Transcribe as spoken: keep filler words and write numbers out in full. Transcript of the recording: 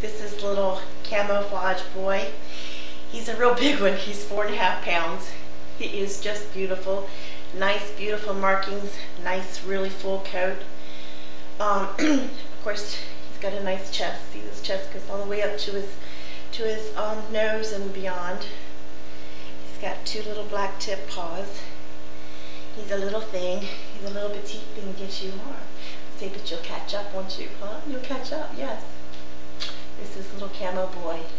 This is little camouflage boy. He's a real big one. He's four and a half pounds. He is just beautiful. Nice, beautiful markings. Nice, really full coat. Um, of course, he's got a nice chest. See, this chest goes all the way up to his to his um, nose and beyond. He's got two little black tip paws. He's a little thing. He's a little petite thing. Yes, you are. Say, but you'll catch up, won't you? Huh? You'll catch up. Yes. This is little Camo boy.